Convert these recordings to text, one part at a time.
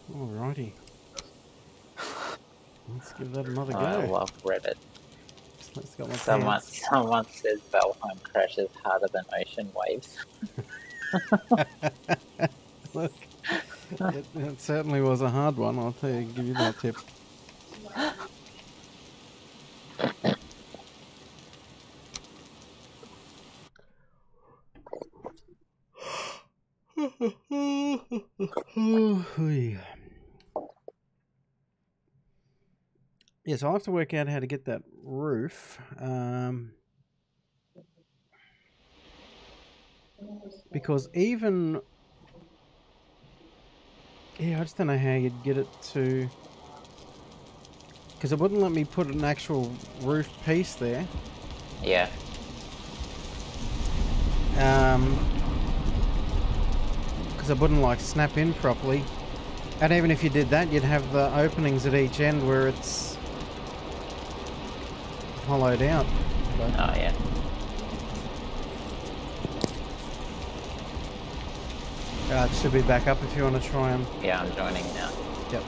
Alrighty. Let's give that another go. I love Reddit. Let's go my Someone says Valheim crashes harder than ocean waves. Look, it certainly was a hard one. I'll give you that tip. Yes, I'll have to work out how to get that roof. Because even... Yeah, I just don't know how you'd get it to... Because it wouldn't let me put an actual roof piece there. Yeah. Because it wouldn't like snap in properly. And even if you did that, you'd have the openings at each end where it's hollowed out. But Oh, yeah. It should be back up if you want to try and... Yeah, I'm joining now. Yep.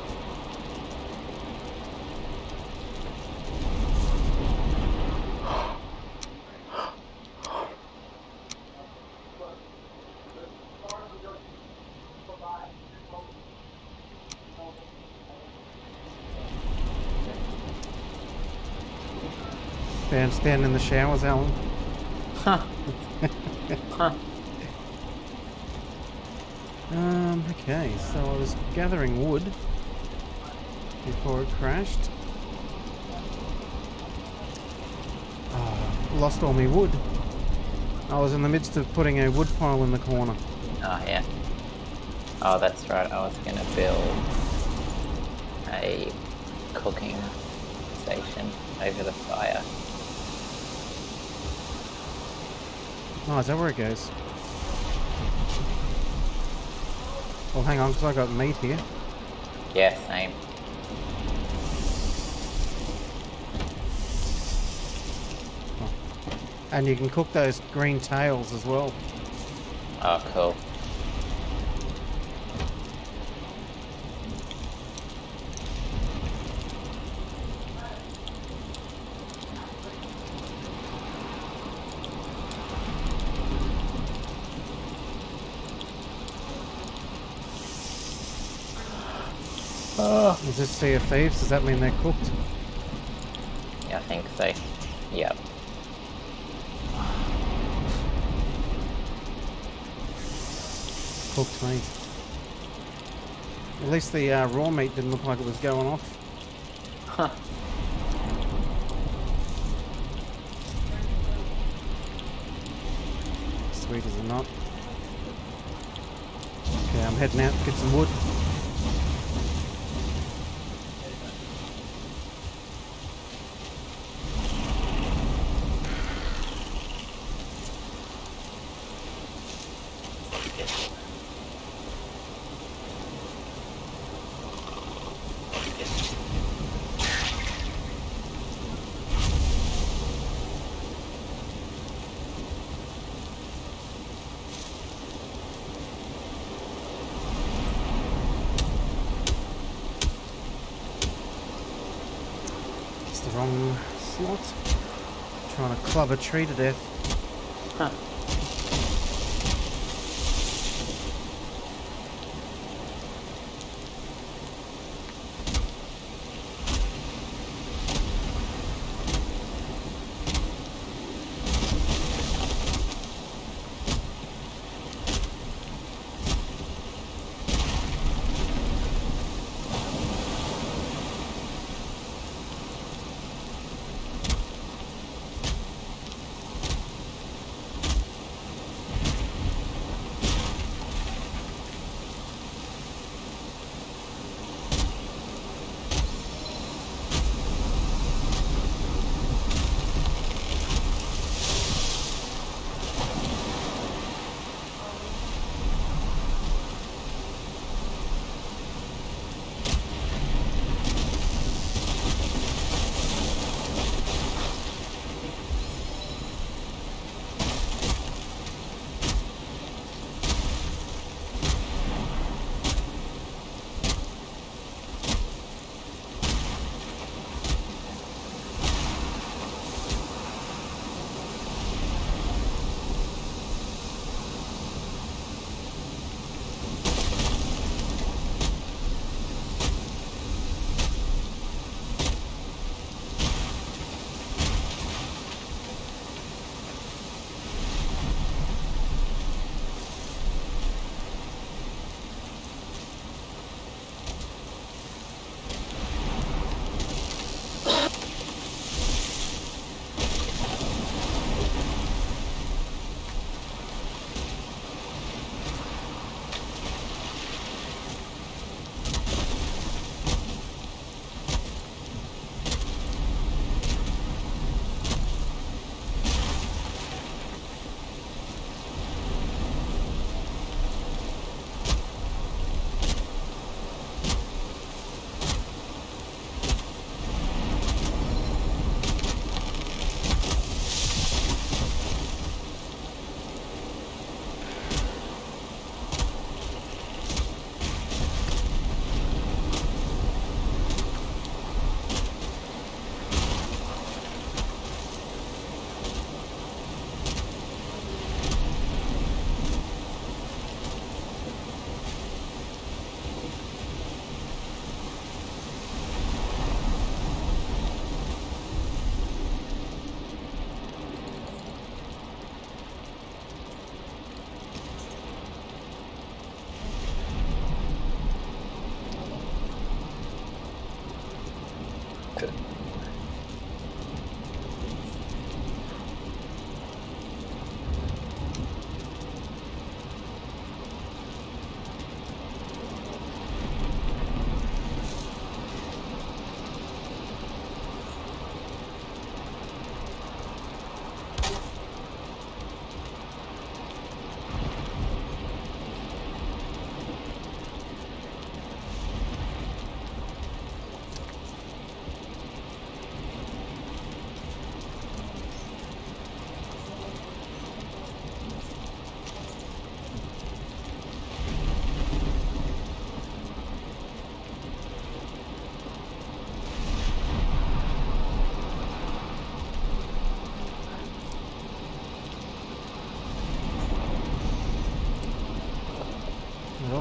Stand in the showers, Alan. Huh. Huh. Okay, so I was gathering wood before it crashed. Oh, lost all my wood. I was in the midst of putting a wood pile in the corner. Oh, yeah. Oh, that's right. I was going to build a cooking station over the fire. Oh, is that where it goes? Well, hang on, because I got meat here. Yeah, same. Oh. And you can cook those green tails as well. Oh, cool. Is this Sea of Thieves? Does that mean they're cooked? Yeah, I think so. Yep. Cooked meat. At least the raw meat didn't look like it was going off. Huh. Sweet as a nut. Okay, I'm heading out to get some wood. The wrong slot. Trying to club a tree to death. Huh.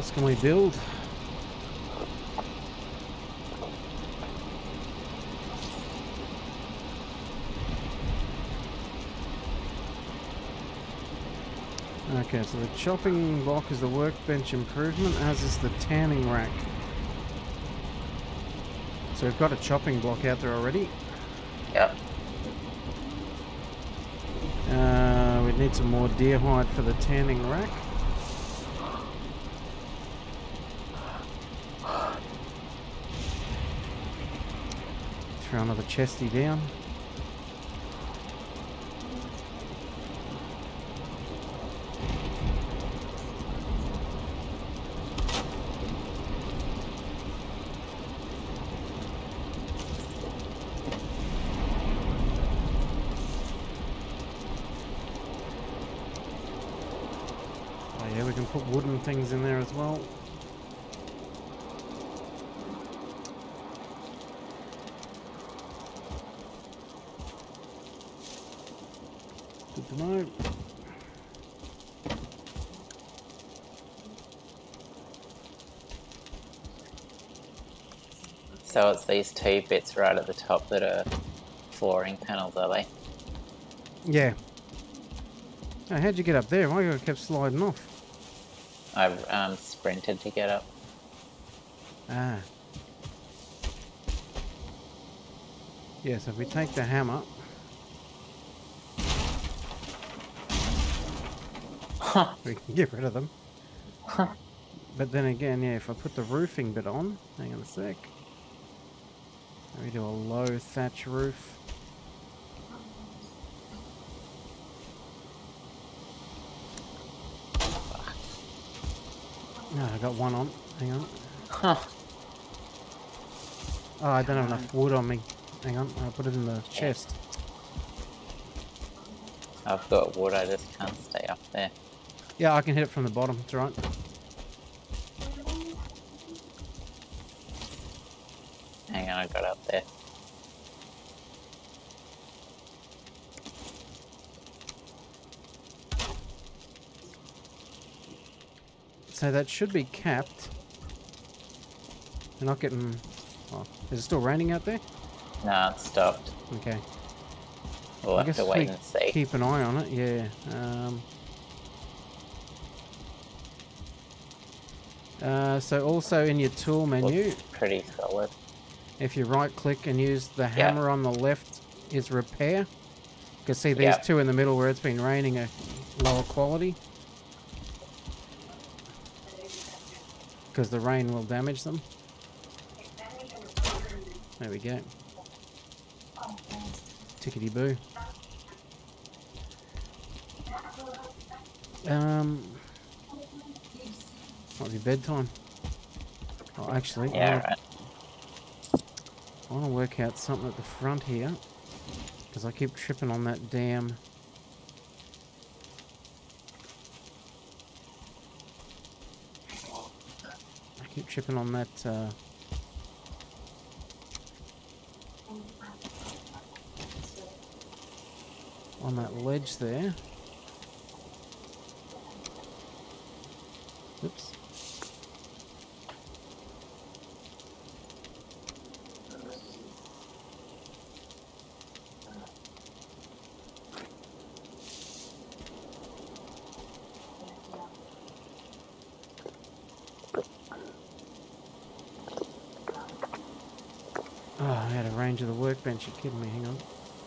else can we build? Okay, so the chopping block is the workbench improvement, as is the tanning rack. So we've got a chopping block out there already. Yep. We need some more deer hide for the tanning rack. Throw another chesty down. Yeah, we can put wooden things in there as well. Good to know. So it's these two bits right at the top that are flooring panels, are they? Yeah. Oh, how'd you get up there? Why you kept sliding off? I sprinted to get up. Ah. Yeah, so if we take the hammer... we can get rid of them. But then again, yeah, if I put the roofing bit on... Hang on a sec. We do a low thatch roof. No, I got one on. Hang on. Oh, I don't have enough wood on me. Hang on, I'll put it in the chest. I've got wood, I just can't stay up there. Yeah, I can hit it from the bottom, it's alright. Hang on, I got up there. So that should be capped. We're not getting... Oh, is it still raining out there? Nah, it stopped. Okay. We'll I have guess to wait and see. keep an eye on it, yeah. So also in your tool menu... Looks pretty solid. If you right click and use the hammer on the left is repair. Because see these two in the middle where it's been raining are lower quality. Because the rain will damage them. There we go. Tickety boo. Might be bedtime. Oh, actually, right. I want to work out something at the front here. Because I keep tripping on that damn... I keep tripping on that... on that ledge there. Oops. Oh, I had a range of the workbench. You're kidding me. Hang on.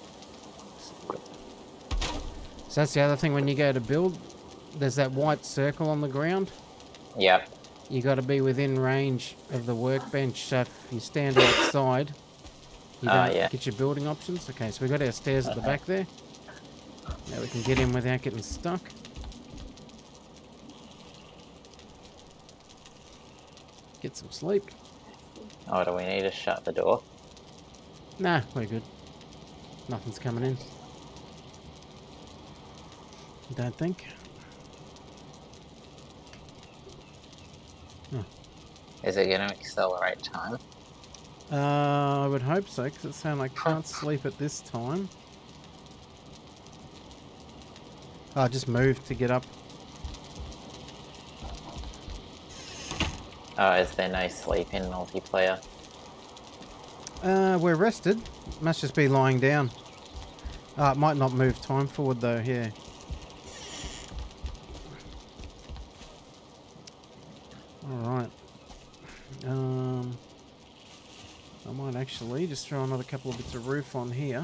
So that's the other thing when you go to build. There's that white circle on the ground. Yep. You got to be within range of the workbench. So if you stand outside, you don't get your building options. Okay, so we got our stairs at the back there. Now we can get in without getting stuck. Get some sleep. Oh, do we need to shut the door? Nah, we're good. Nothing's coming in. Don't think. Oh. Is it going to accelerate time? I would hope so, because it sounds like I can't sleep at this time. Oh, I just moved to get up. Oh, is there no sleep in multiplayer? We're rested. Must just be lying down. It might not move time forward though, yeah. Alright. I might actually just throw another couple of bits of roof on here.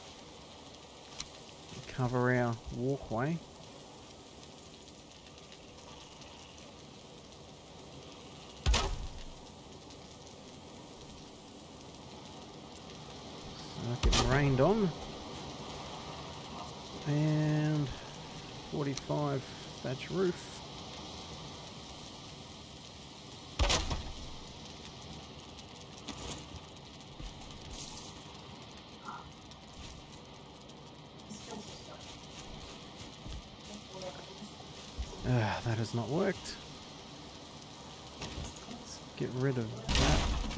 Cover our walkway. Getting rained on. And 45 thatch roof. That has not worked. Let's get rid of that.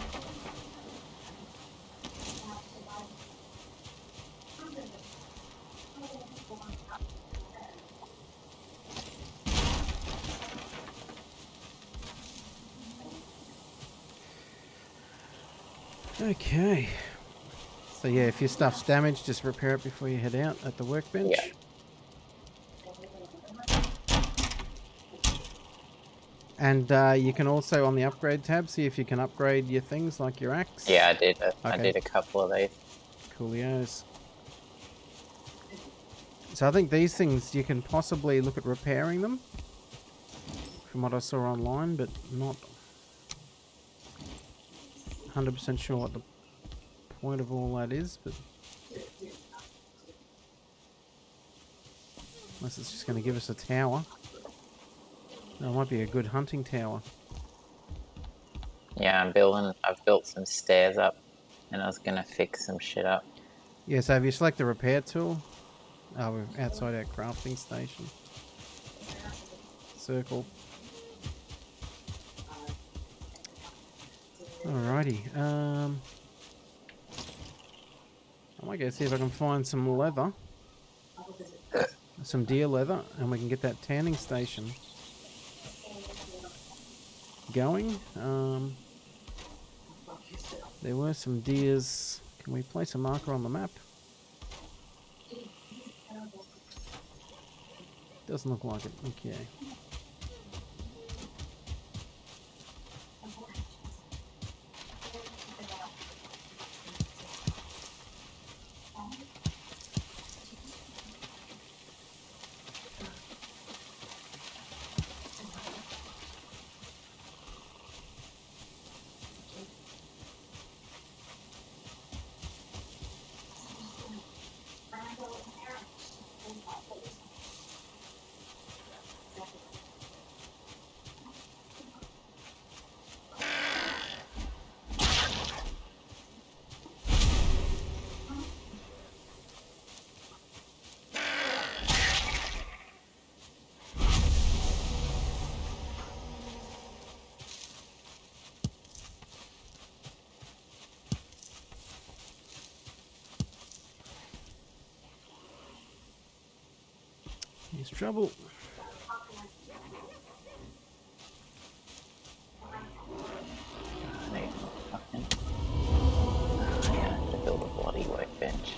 Okay. So yeah, if your stuff's damaged, just repair it before you head out at the workbench. Yeah. And you can also, on the upgrade tab, see if you can upgrade your things like your axe. Yeah, I did. I did a couple of these. Coolios. So I think these things, you can possibly look at repairing them. From what I saw online, but not 100% sure what the point of all that is. But unless it's just going to give us a tower. That might be a good hunting tower. Yeah, I've built some stairs up, and I was gonna fix some shit up. Yeah, so if you select the repair tool, we're outside our crafting station. Circle. Alrighty. I might go see if I can find some leather. Some deer leather, and we can get that tanning station going. There were some deers. Can we place a marker on the map? Doesn't look like it. Okay. Here's trouble. I have to build a bloody workbench.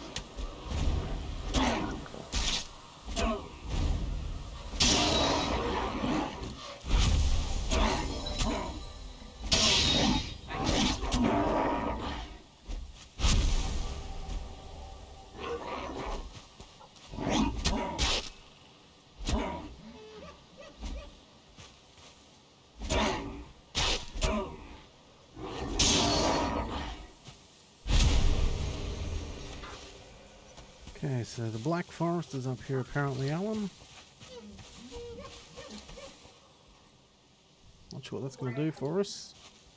Okay, so the Black Forest is up here apparently, Allan. Not sure what that's going to do for us.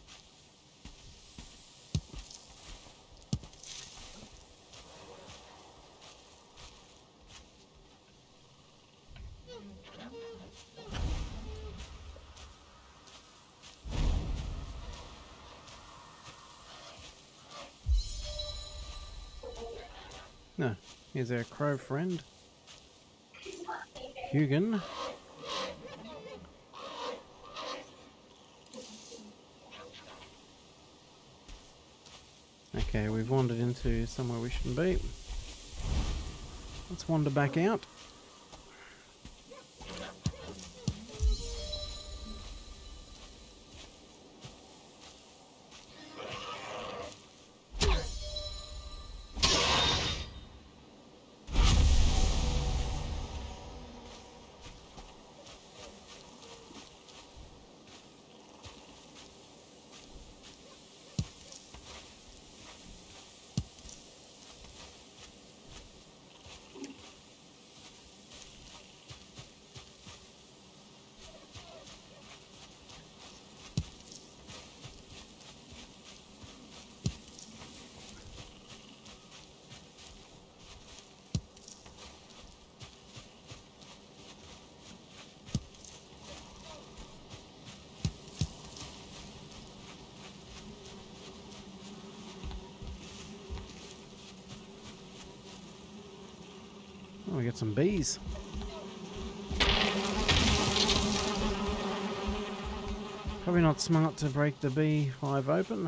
No, here's our crow friend, Hugin. Okay, we've wandered into somewhere we shouldn't be. Let's wander back out. Oh, we got some bees. Probably not smart to break the beehive open.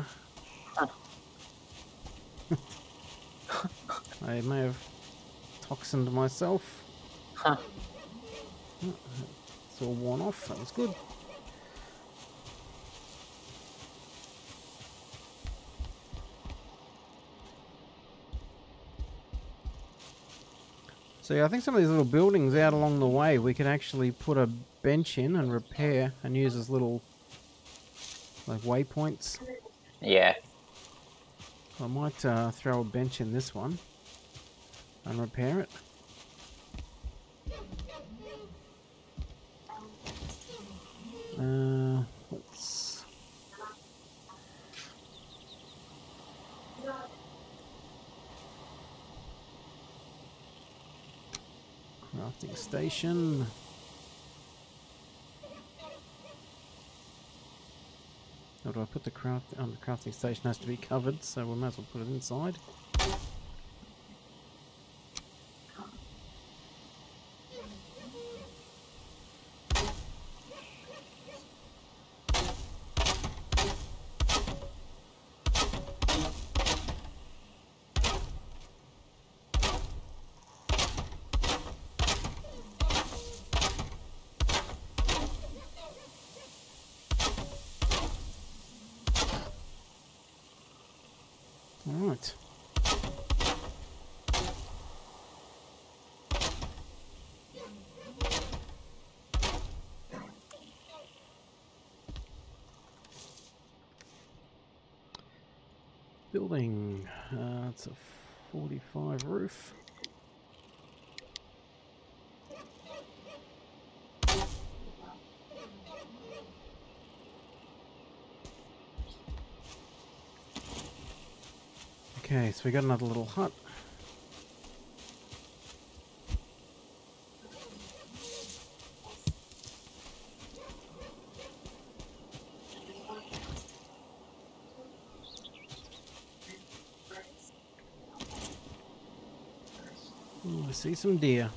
I may have toxined myself. Huh. Oh, it's all worn off. That was good. So yeah, I think some of these little buildings out along the way, we could actually put a bench in and repair and use as little like waypoints. Yeah. I might throw a bench in this one and repair it. Let's... Crafting station. How do I put the craft? Oh, the crafting station has to be covered, so we might as well put it inside. Alright. Building. It's a 45 roof. Okay, so we got another little hut. Ooh, I see some deer.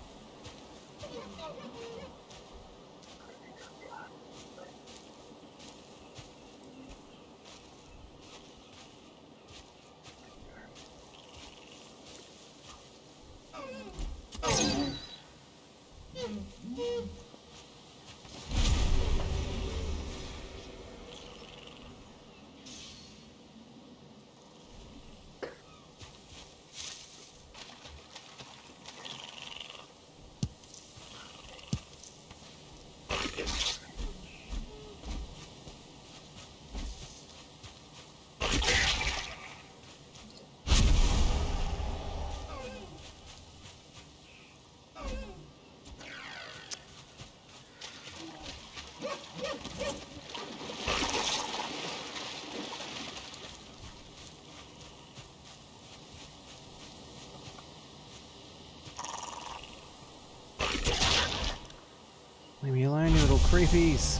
Leave me alone, you little creepies.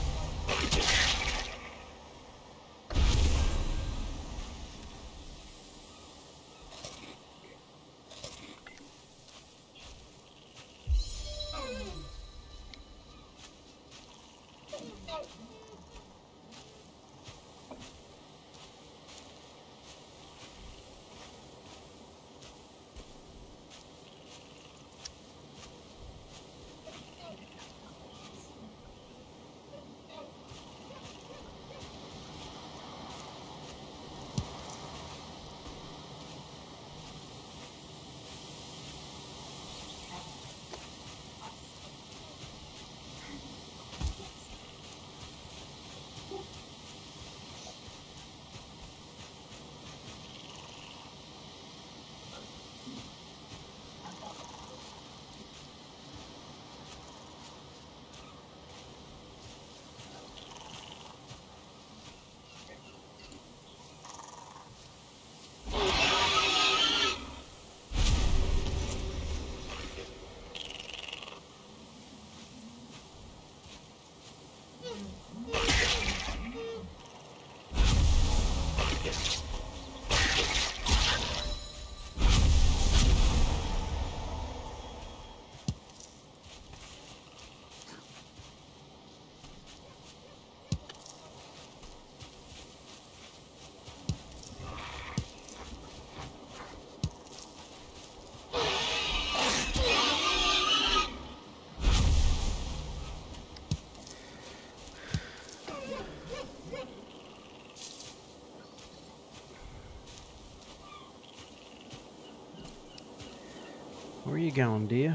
Where are you going, dear?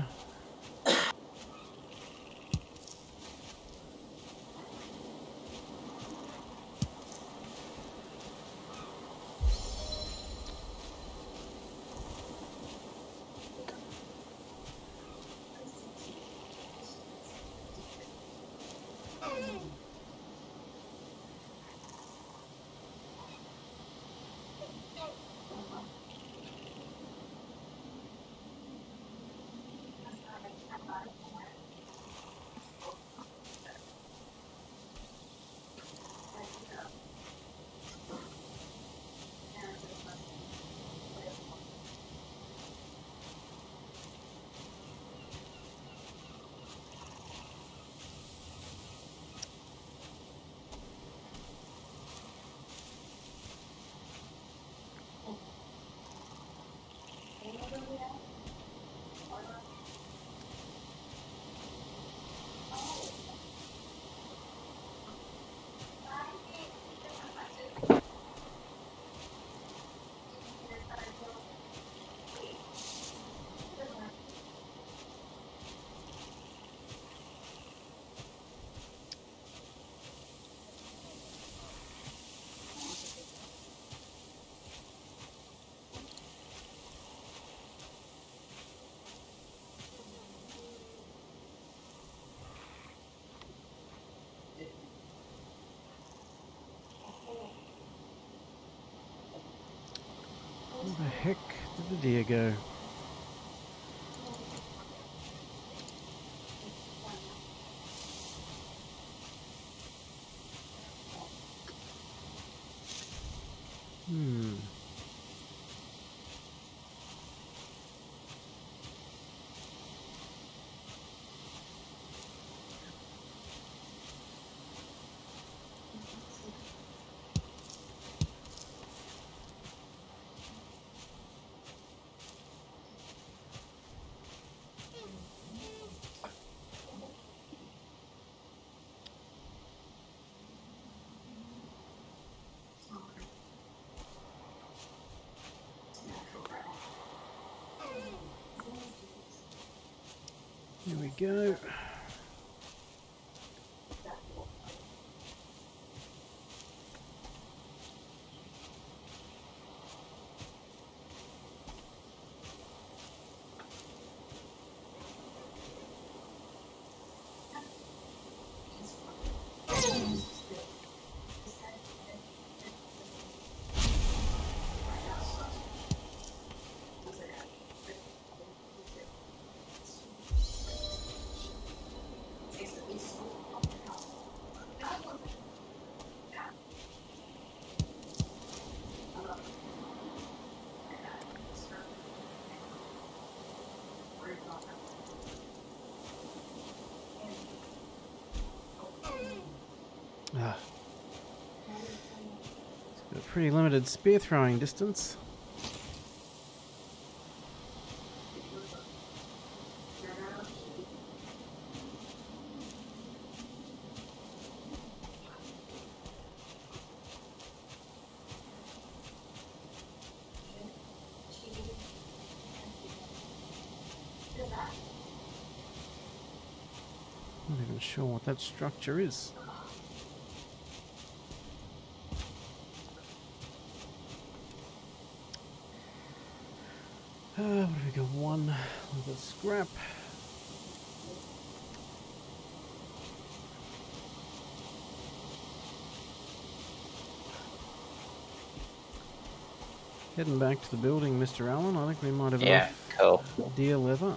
Where the heck did the deer go? Here we go. It's got a pretty limited spear throwing distance. Not even sure what that structure is. What have we got? One little scrap. Heading back to the building, Mr. Allan. I think we might have enough deer leather.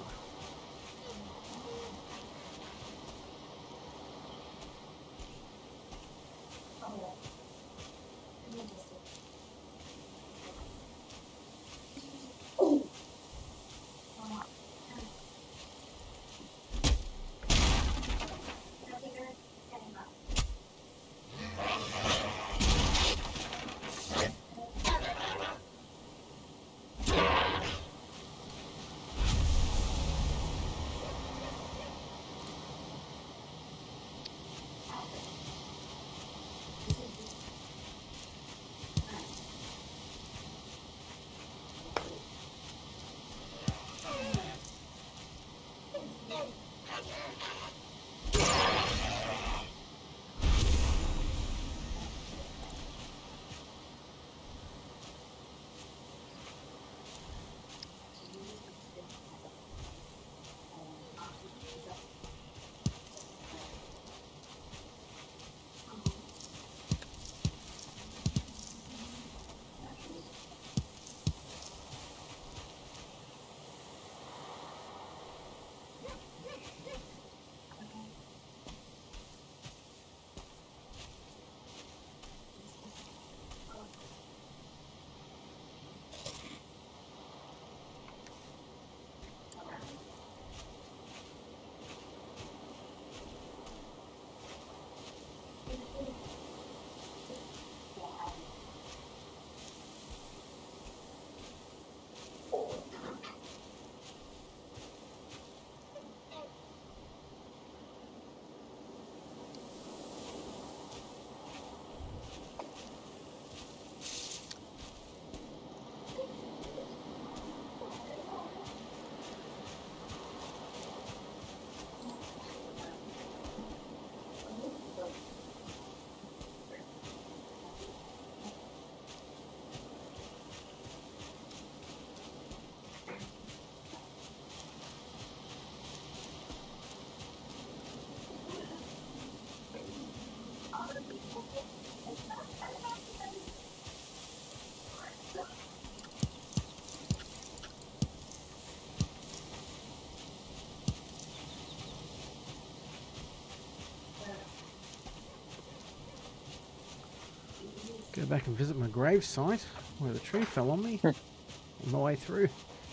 Go back and visit my grave site where the tree fell on me on the way through.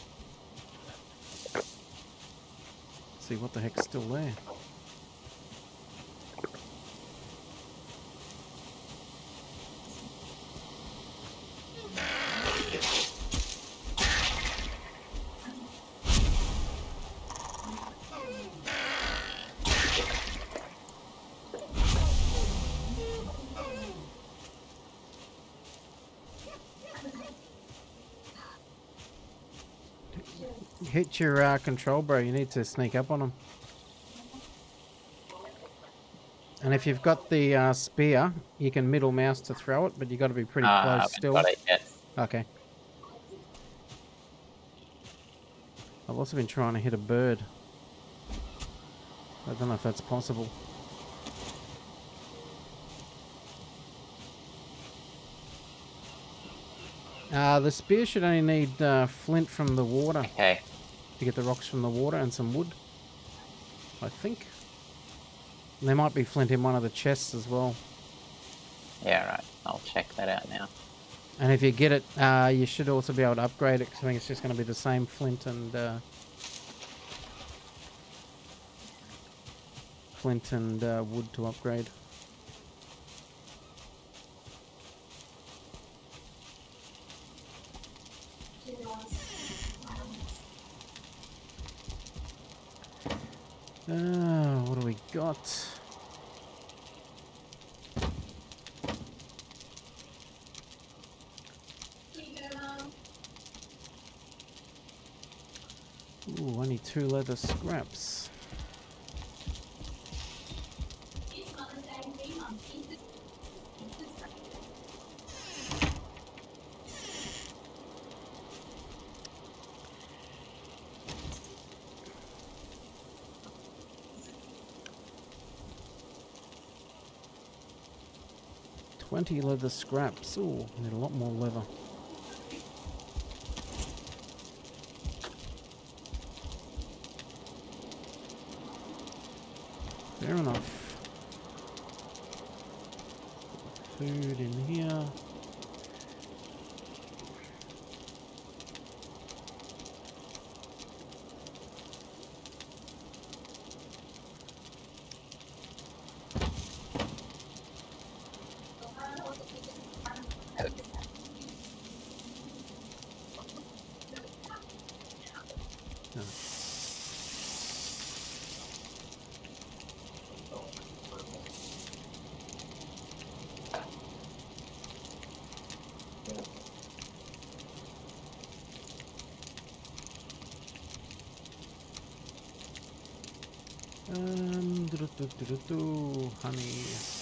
See what the heck's still there. Hit your control, bro. You need to sneak up on them. And if you've got the spear, you can middle mouse to throw it, but you got to be pretty close still. Got it yet. Okay. I've also been trying to hit a bird. I don't know if that's possible. The spear should only need flint from the water. Okay. To get the rocks from the water and some wood, I think. And there might be flint in one of the chests as well. Yeah, right. I'll check that out now. And if you get it, you should also be able to upgrade it, because I think it's just going to be the same flint and wood to upgrade. What do we got? Ooh, only 2 leather scraps. $20 leather scraps. Ooh, need a lot more leather. Fair enough. Food in here. Honey.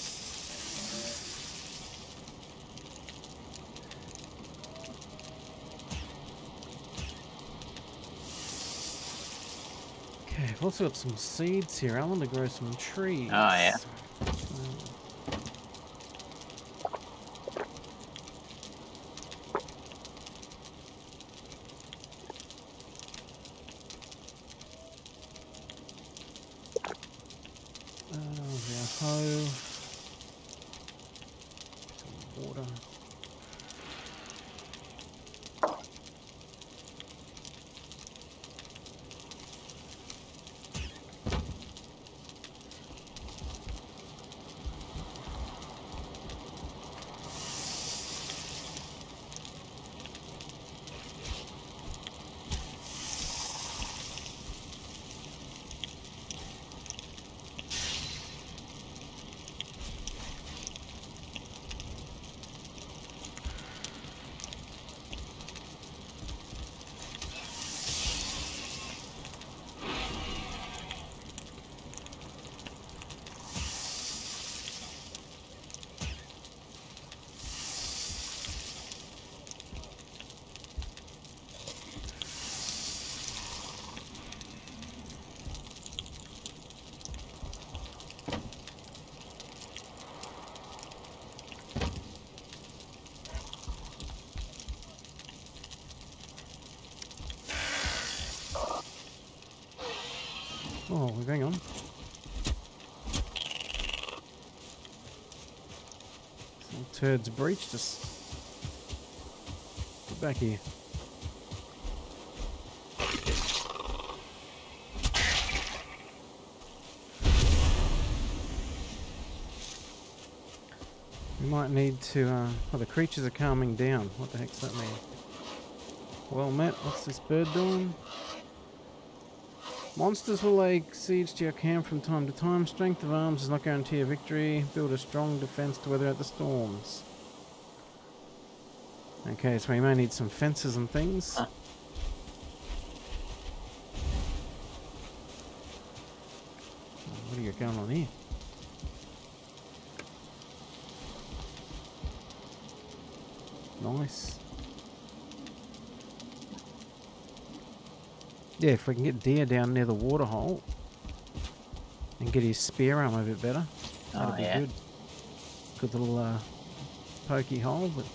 Okay, I've also got some seeds here. I want to grow some trees. Oh, yeah. Oh, hang on. Some turds breached us. Get back here. We might need to, oh, the creatures are calming down. What the heck's that mean? Well met, what's this bird doing? Monsters will lay siege to your camp from time to time. Strength of arms does not guarantee a victory. Build a strong defense to weather out the storms. Okay, so we may need some fences and things. What do you got going on here? Nice. Yeah, if we can get deer down near the water hole and get his spear arm a bit better, that'd be good. Good little pokey hole, but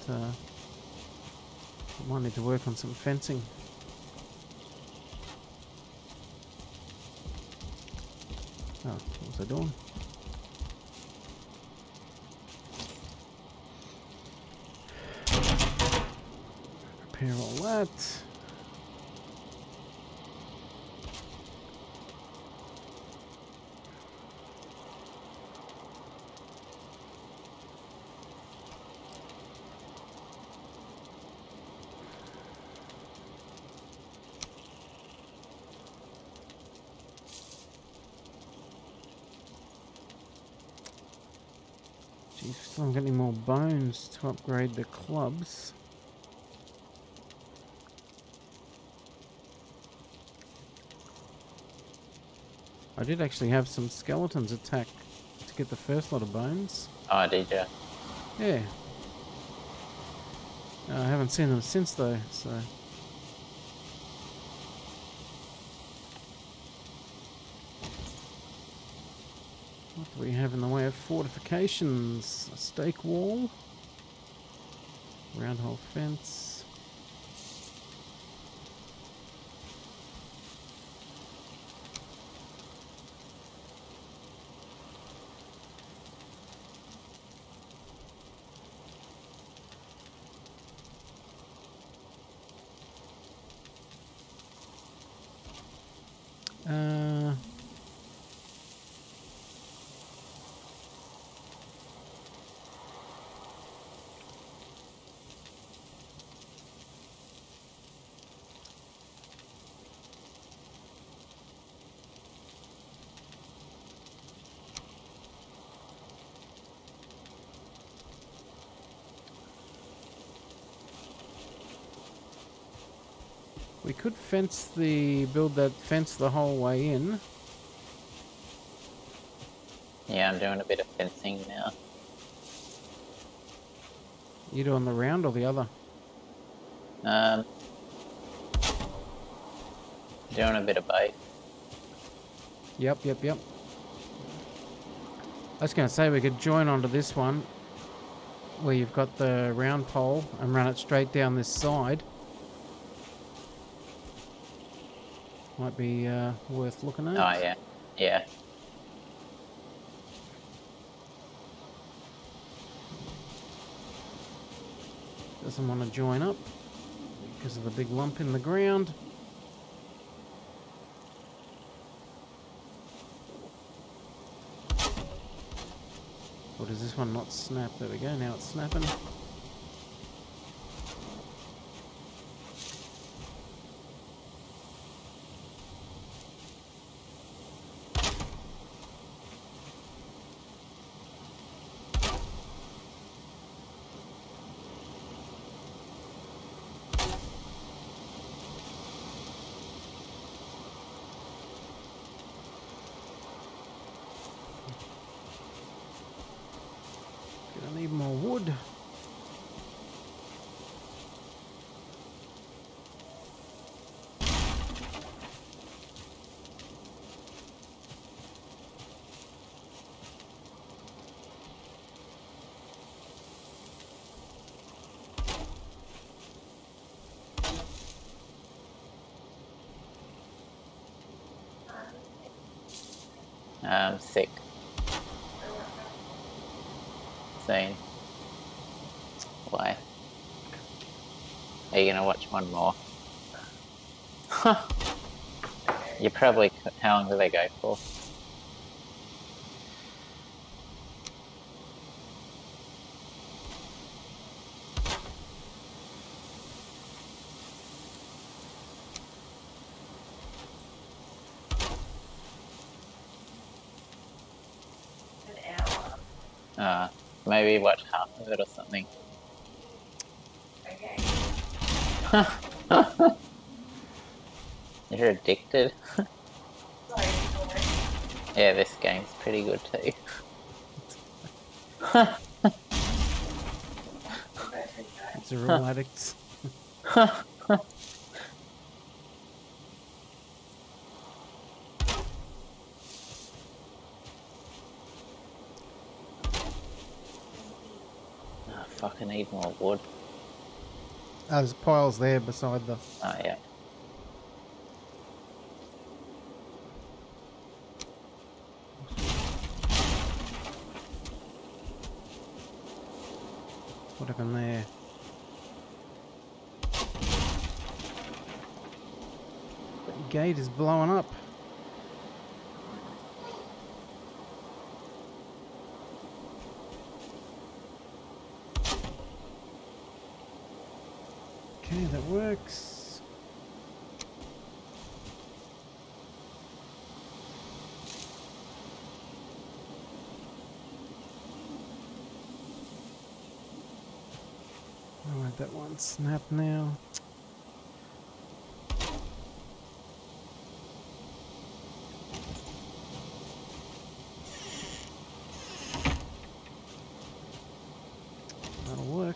we might need to work on some fencing. Oh, what was I doing? Prepare all that. Geez, still haven't got any more bones to upgrade the clubs. I did actually have some skeletons attack to get the first lot of bones. Oh, did you? Yeah. I haven't seen them since though, so... What do we have in the way of fortifications? A stake wall. Round hole fence. We could build that fence the whole way in. Yeah, I'm doing a bit of fencing now. You doing the round or the other? Doing a bit of both. Yep. I was going to say we could join onto this one where you've got the round pole and run it straight down this side. Might be worth looking at. Oh, yeah. Yeah. Doesn't want to join up because of the big lump in the ground. Or does this one not snap? There we go, now it's snapping. I need more wood. Sick. Insane. Are you gonna watch one more? You probably... How long do they go for? Maybe watch half of it or something. Okay. You're addicted. Yeah, this game's pretty good too. It's a real addicts. Fuck, I need more wood. There's piles there beside the... Oh, yeah. What happened there? The gate is blowing up. Okay, that works. Alright, that one snap now. That'll work.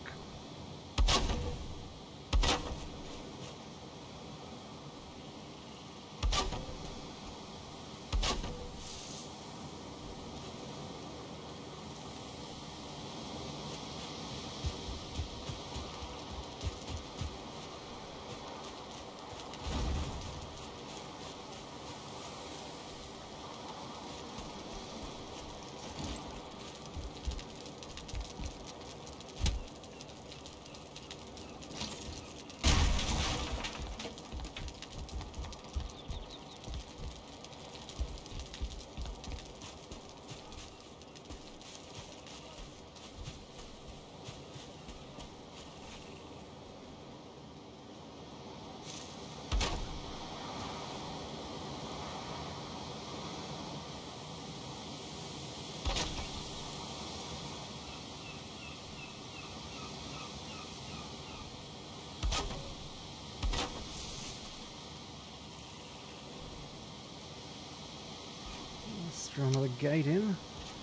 Throw another gate in.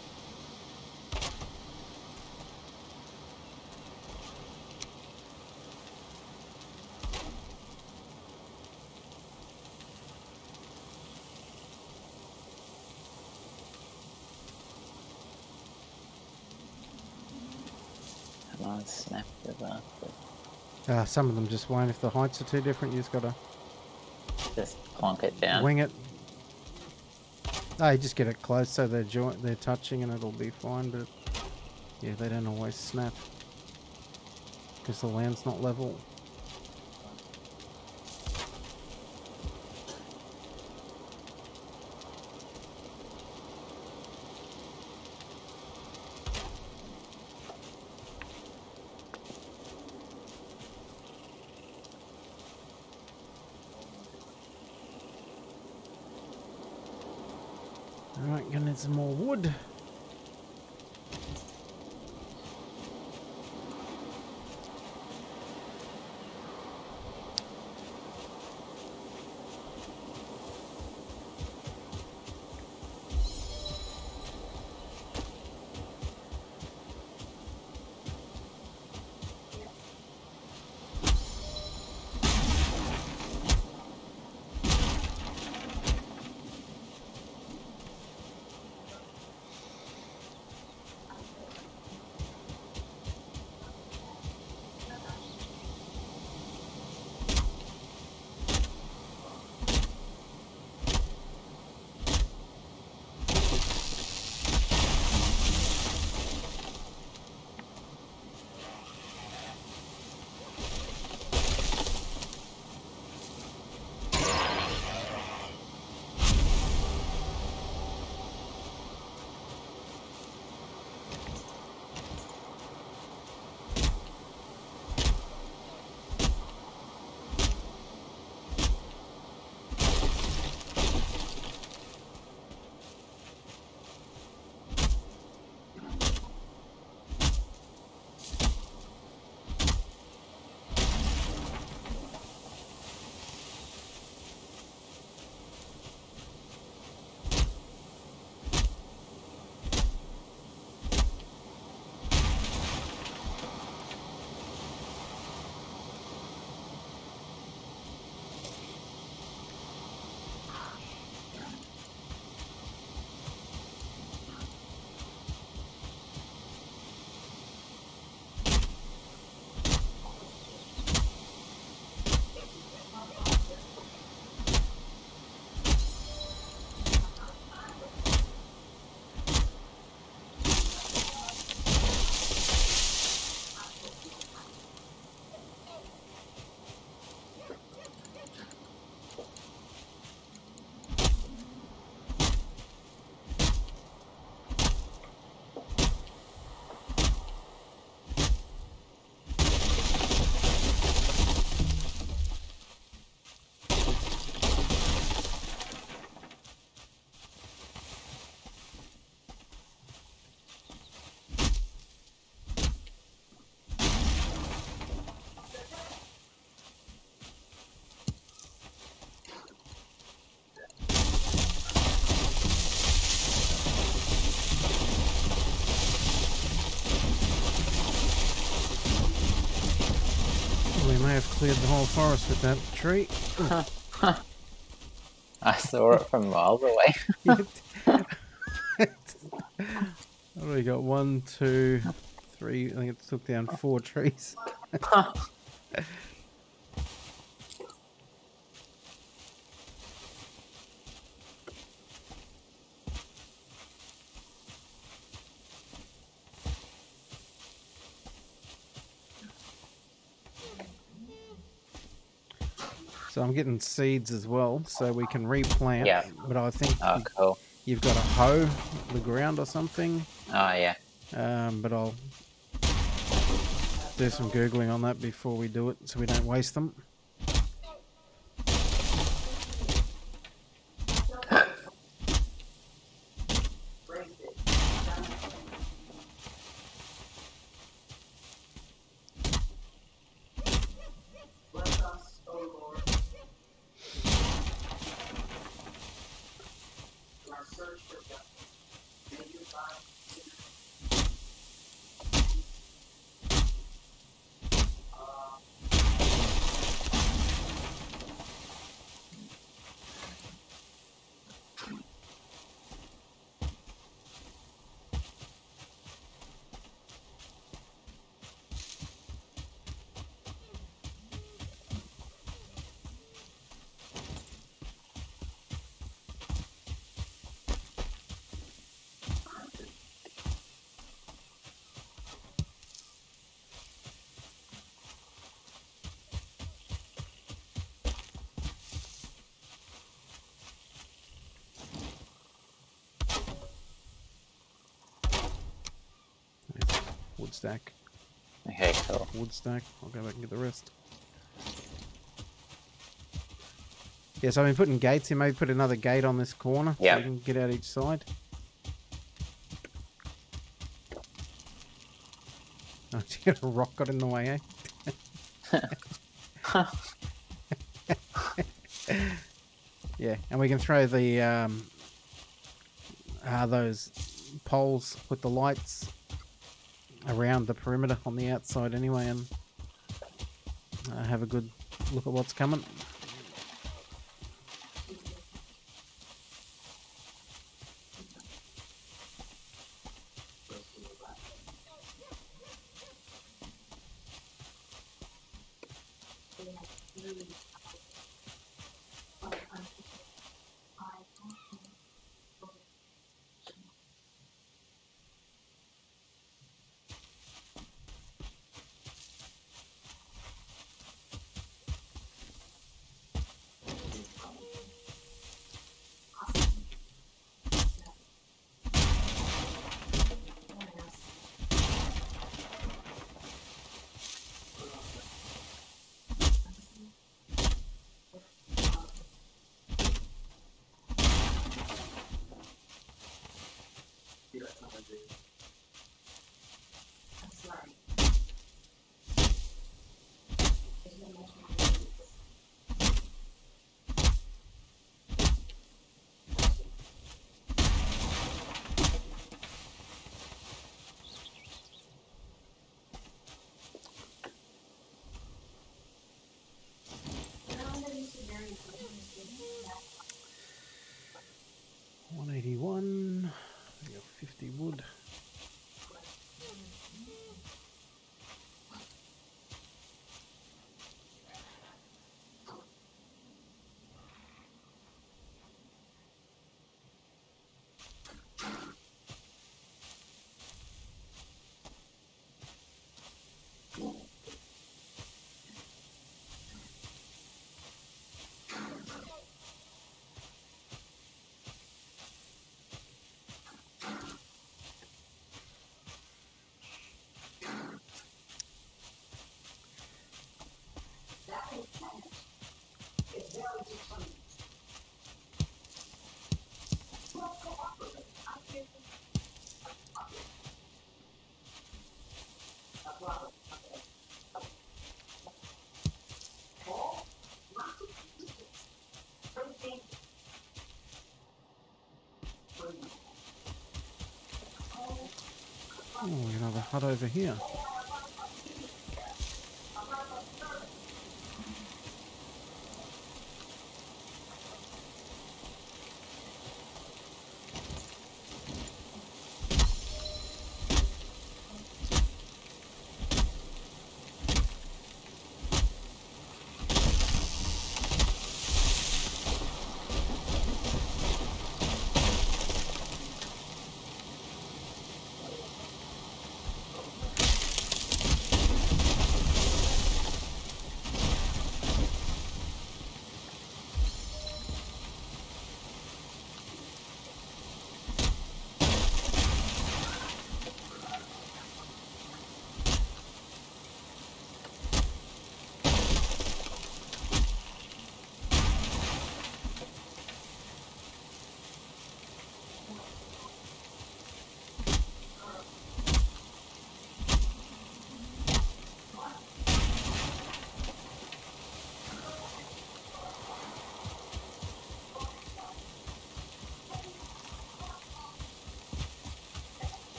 Come on, snap the bastard. Some of them just won't. If the heights are too different, you just gotta just plonk it down. Wing it. Oh, you just get it close so they're touching and it'll be fine, but yeah, they don't always snap because the land's not level. Alright, gonna need some more wood. We may have cleared the whole forest with that tree. I saw it from miles away. What do we got? 1, 2, 3. I think it took down 4 trees. So I'm getting seeds as well, so we can replant. Yeah. But I think cool. You've got to hoe the ground or something. Oh, yeah. But I'll do some Googling on that before we do it so we don't waste them. Wood stack. Okay, cool. Wood stack. I'll go back and get the rest. Yeah, so I've been putting gates in. Maybe put another gate on this corner so you can get out each side. Oh, you got a rock got in the way, eh? Yeah, and we can throw the those poles with the lights around the perimeter on the outside anyway, and have a good look at what's coming. $181. We got 50 wood. Oh, another hut over here.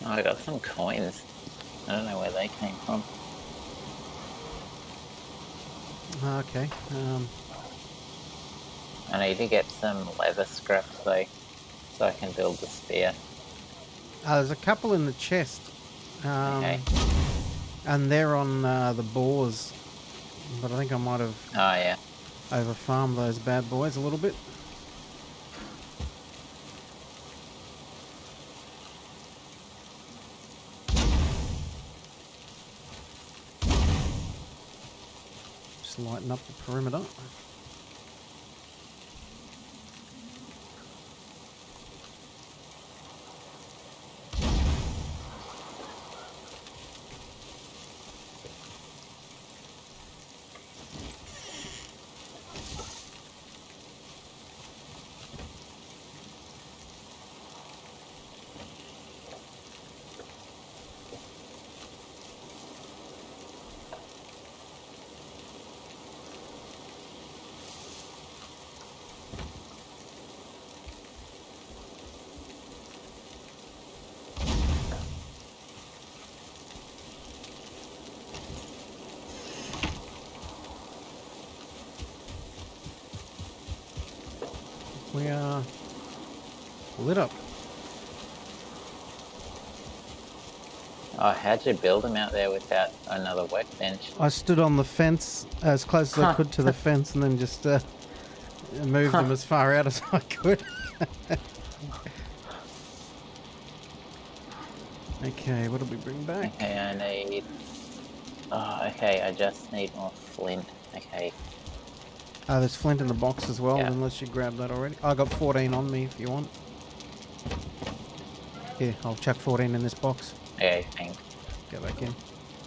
Oh, I got some coins. I don't know where they came from. Okay. I need to get some leather scraps though, so I can build the spear. There's a couple in the chest. Okay. And they're on the boars. But I think I might have over-farmed those bad boys a little bit. Just lighten up the perimeter. We are lit up. Oh, how'd you build them out there without another workbench? I stood on the fence as close as I could to the fence and then just moved them as far out as I could. Okay, what did we bring back? Okay, I need... Oh, okay, I just need more flint. Okay. There's flint in the box as well, Yeah. unless you grabbed that already. I got 14 on me if you want. Here, I'll chuck 14 in this box. Okay, thanks. Go back in.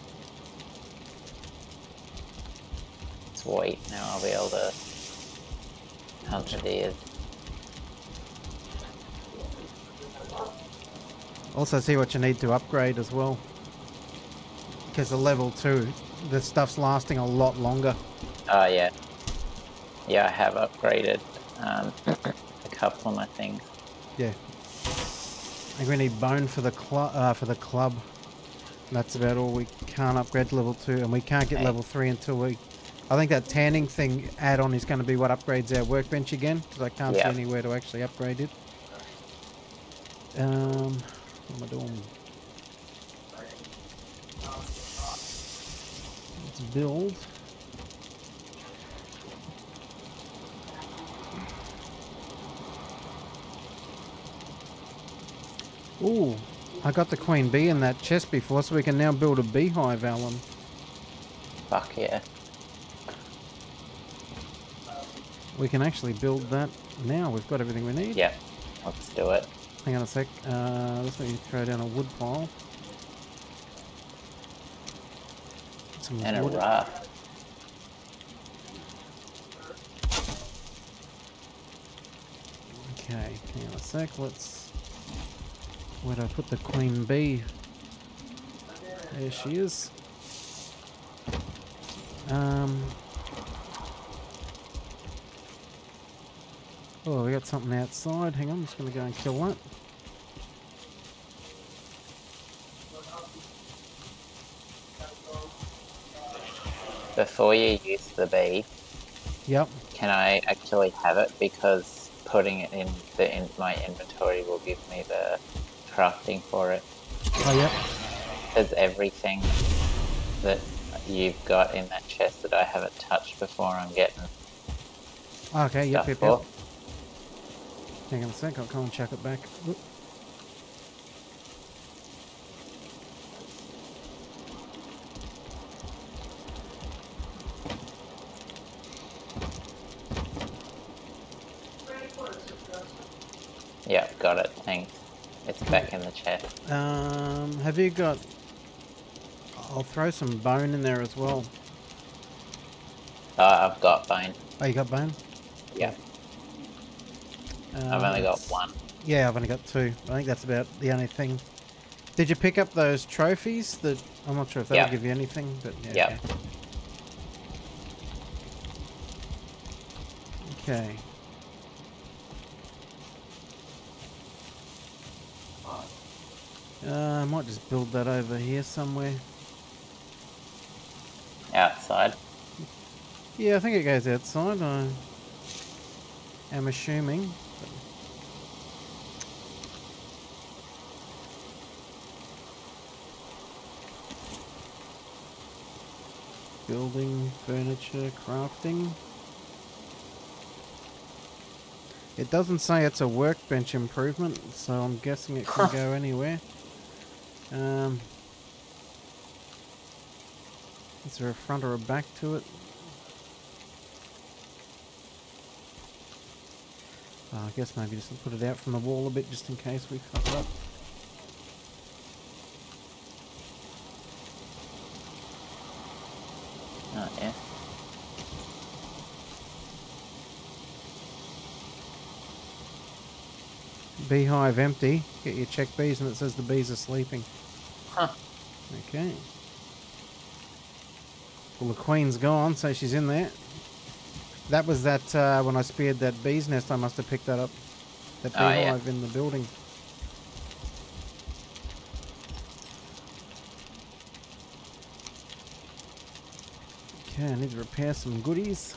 Sweet, now I'll be able to hunt the deer. Also see what you need to upgrade as well. Because the level 2, the stuff's lasting a lot longer. Oh, yeah. Yeah, I have upgraded a couple of my things. Yeah. I think we need bone for the club. That's about all. We can't upgrade to level 2, and we can't get level 3 until we... I think that tanning thing add-on is going to be what upgrades our workbench again, because I can't see anywhere to actually upgrade it. What am I doing? Let's build. Ooh, I got the queen bee in that chest before, so we can now build a beehive, Allan. Fuck yeah. We can actually build that now. We've got everything we need. Yeah, let's do it. Hang on a sec. Let's maybe throw down a wood pile. Some And wood. a raft. Okay, hang on a sec. Where did I put the queen bee? There she is. Oh, we got something outside. Hang on, I'm just going to go and kill that. Before you use the bee, Yep. can I actually have it? Because putting it in my inventory will give me the crafting for it. Oh, yep. There's everything that you've got in that chest that I haven't touched before I'm getting Okay, stuff yep. for. Hang on a sec, I'll come and chuck it back. Oop. Yeah, got it, thanks. It's back in the chest. Have you got... I'll throw some bone in there as well. I've got bone. Oh, you got bone? Yeah. I've only got one. Yeah, I've only got 2. I think that's about the only thing. Did you pick up those trophies? That I'm not sure if that'll give you anything, but yeah. Okay. I might just build that over here somewhere. Outside? Yeah, I think it goes outside. I am assuming. Building, furniture, crafting. It doesn't say it's a workbench improvement, so I'm guessing it can go anywhere. Is there a front or a back to it? I guess maybe just put it out from the wall a bit just in case we fuck it up. Oh, yeah. Beehive empty. Get your check bees and it says the bees are sleeping. Huh. Okay. Well, the queen's gone, so she's in there. That was that, when I speared that bee's nest, I must have picked that up. That beehive in the building. Okay, I need to repair some goodies.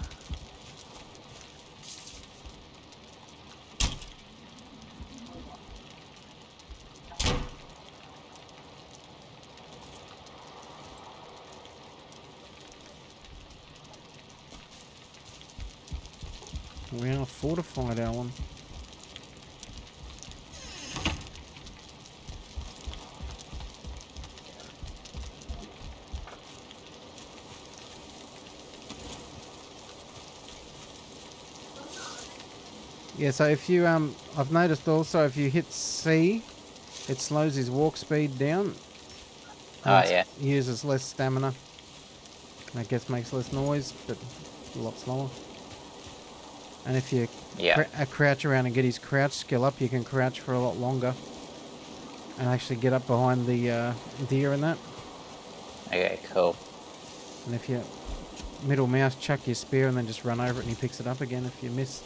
We are fortified, Allan. Yeah, so if you, I've noticed also if you hit C, it slows his walk speed down. Oh, yeah. Uses less stamina. I guess makes less noise, but a lot slower. And if you crouch around and get his crouch skill up, you can crouch for a lot longer. And actually get up behind the deer and that. Okay, cool. And if you middle mouse, chuck your spear and then just run over it and he picks it up again if you miss.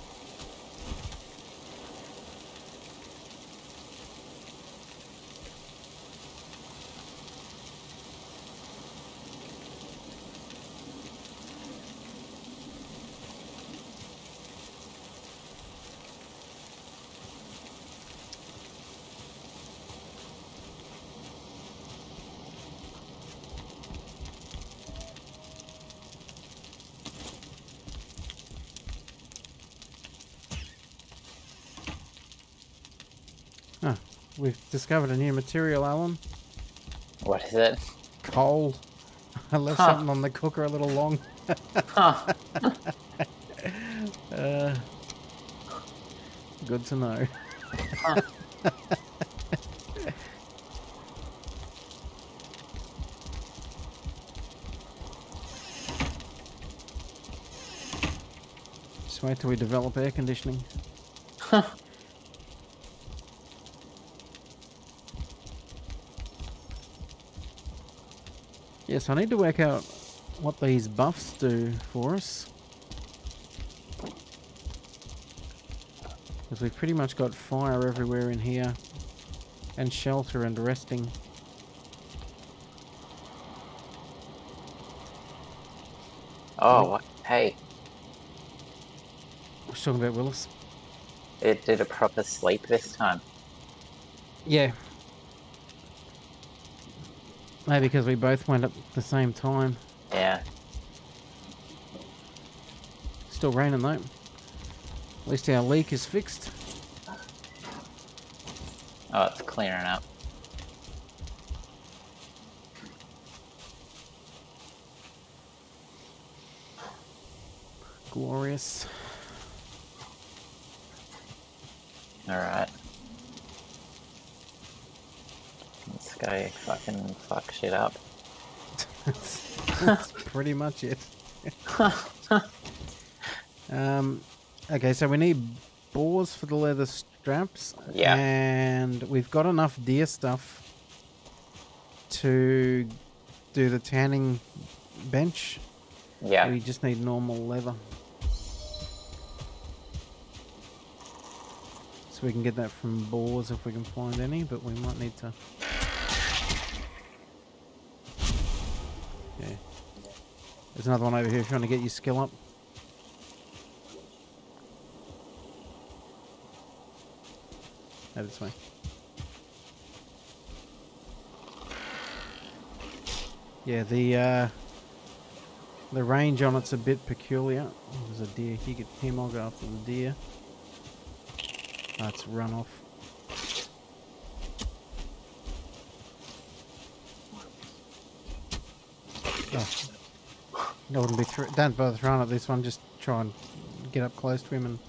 Oh, we've discovered a new material, Allan. What is it? Coal. I left something on the cooker a little long. Good to know. Just wait till we develop air conditioning. Yes, I need to work out what these buffs do for us. Because we've pretty much got fire everywhere in here. And shelter and resting. Oh, what? Hey. I was talking about Willis. It did a proper sleep this time. Yeah. Maybe because we both went at the same time. Yeah. Still raining though. At least our leak is fixed. Oh, it's clearing up. Glorious. Alright. Let's go fucking fuck shit up. That's pretty much it. Okay, so we need boars for the leather straps. Yeah. And we've got enough deer stuff to do the tanning bench. Yeah. We just need normal leather. So we can get that from boars if we can find any, but we might need to... Yeah. There's another one over here trying to get your skill up. Over this way. Yeah, the range on it's a bit peculiar. Oh, there's a deer. You get him, I'll go after the deer. That's run off. Oh. I wouldn't be don't bother throwing at this one, just try and get up close to him and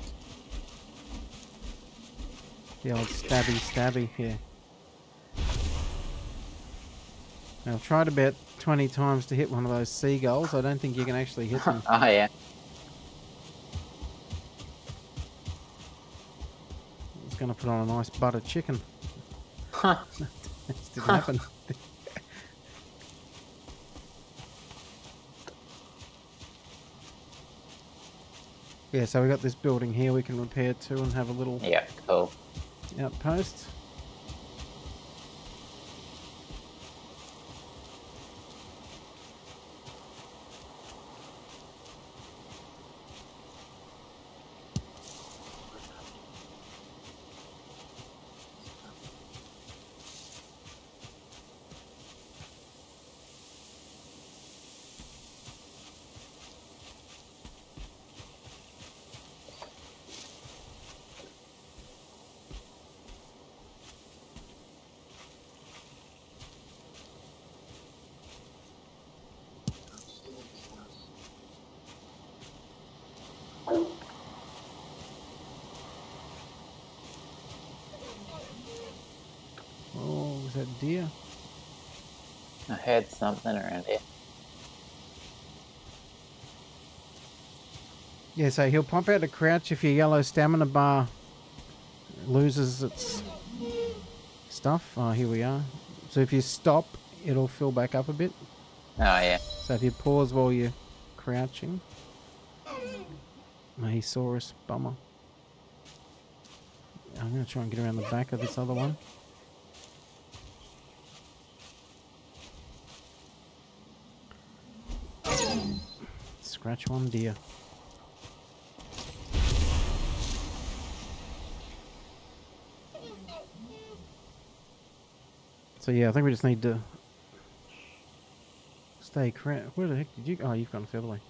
the old stabby, yeah. Now I've tried about 20 times to hit one of those seagulls. I don't think you can actually hit them. Oh yeah. I was going to put on a nice butter chicken. Huh. That didn't happen. Yeah, so we got this building here we can repair to and have a little cool outpost. Oh, was that deer? I heard something around here. Yeah, so he'll pop out to crouch if your yellow stamina bar loses its stuff. Oh, here we are. So if you stop, it'll fill back up a bit. Oh, yeah. So if you pause while you're crouching. He saw us, bummer. I'm going to try and get around the back of this other one. Scratch one deer. So yeah, I think we just need to stay crouched. Where the heck did you go? Oh, you've gone the other way.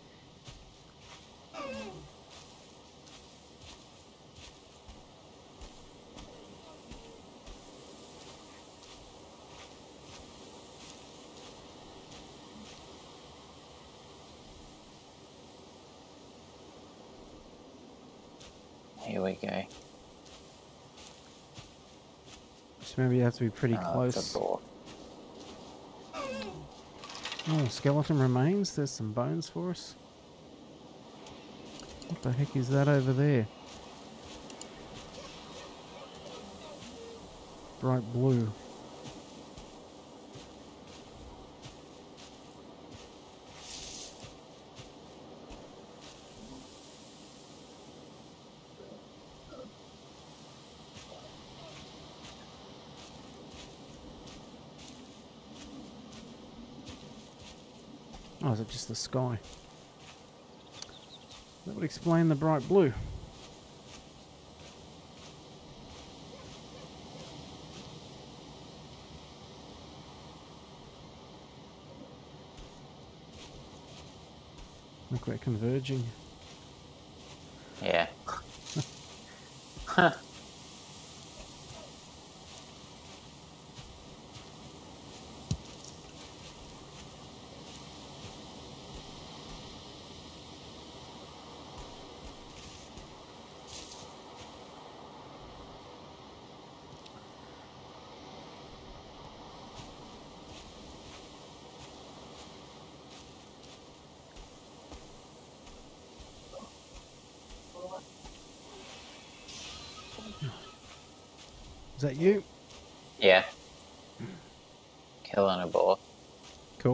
Here we go. Just remember you have to be pretty close. It's a boar. Oh, skeleton remains. There's some bones for us. What the heck is that over there? Bright blue. Oh, is it just the sky? That would explain the bright blue. Look, we're converging. Yeah. Is that you? Yeah. Killing a boar. Cool.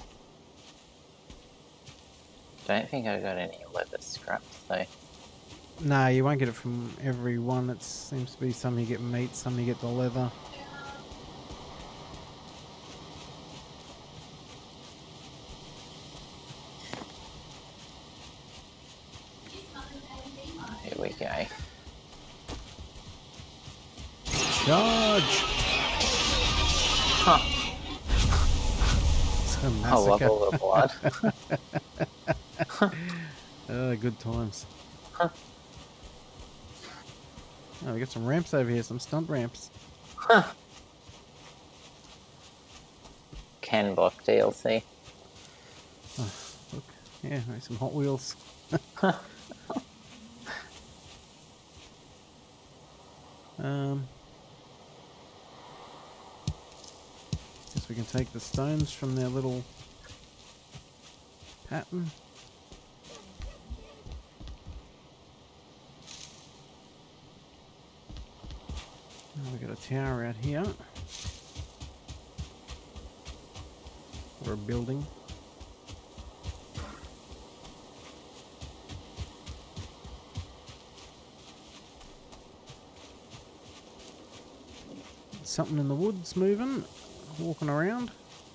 Don't think I got any leather scraps though. No, you won't get it from every one. It seems to be some you get meat, some you get the leather. Here we go. Charge! Huh. I love all the blood. Oh, good times. Huh. Oh, we got some ramps over here, some stunt ramps. Huh. Ken Block DLC. Oh, look. Yeah, some Hot Wheels. Guess we can take the stones from their little pattern. Oh, we got a tower out here. Or a building. Something in the woods moving, walking around.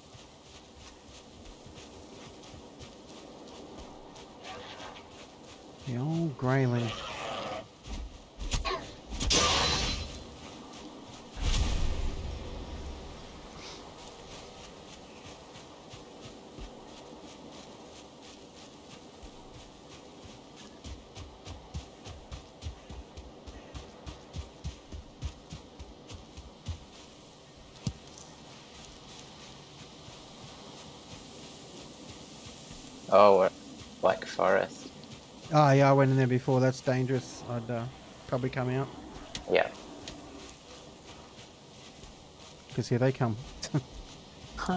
The old greyling. Oh, Black Forest. Oh yeah, I went in there before. That's dangerous. I'd probably come out. Yeah. Because here they come. Huh.